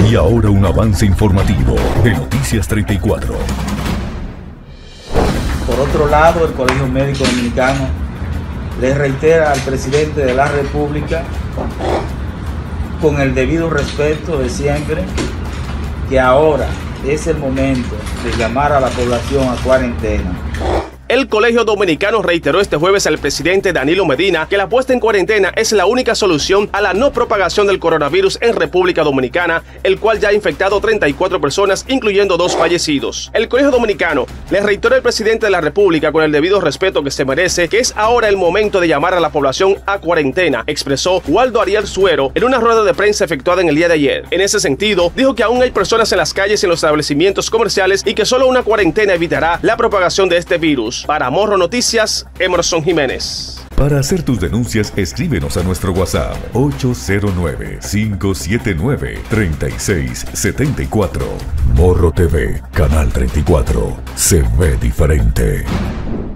Y ahora un avance informativo de Noticias 34. Por otro lado, el Colegio Médico Dominicano le reitera al presidente de la República, con el debido respeto de siempre, que ahora es el momento de llamar a la población a cuarentena. El Colegio Dominicano reiteró este jueves al presidente Danilo Medina que la puesta en cuarentena es la única solución a la no propagación del coronavirus en República Dominicana, el cual ya ha infectado 34 personas, incluyendo 2 fallecidos. El Colegio Dominicano le reiteró al presidente de la República, con el debido respeto que se merece, que es ahora el momento de llamar a la población a cuarentena, expresó Waldo Ariel Suero en una rueda de prensa efectuada en el día de ayer. En ese sentido, dijo que aún hay personas en las calles y en los establecimientos comerciales y que solo una cuarentena evitará la propagación de este virus. Para Morro Noticias, Emerson Jiménez. Para hacer tus denuncias, escríbenos a nuestro WhatsApp 809-579-3674. Morro TV, Canal 34. Se ve diferente.